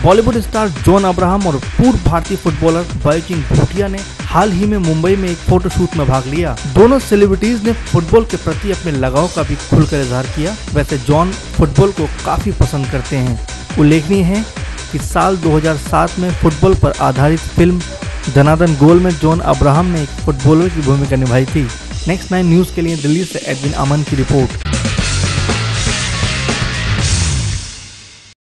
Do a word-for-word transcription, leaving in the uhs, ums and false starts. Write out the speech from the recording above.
Bollywood star John Abraham और पूर्व भारतीय फुटबॉलर बाइचुंग भूटिया ने हाल ही में मुंबई में एक फोटोशूट में भाग लिया। दोनों सेलिब्रिटीज ने फुटबॉल के प्रति अपने लगाव का भी खुलकर इजहार किया। वैसे जॉन फुटबॉल को काफी पसंद करते हैं। उल्लेखनीय है कि साल दो हज़ार सात में फुटबॉल पर आधारित फिल्म धनाधन गोल में जॉन अब्राहम ने एक फुटबॉलर की भूमिका निभाई थी। नेक्स्ट नाइन न्यूज के लिए दिल्ली से एडविन अमन की रिपोर्ट।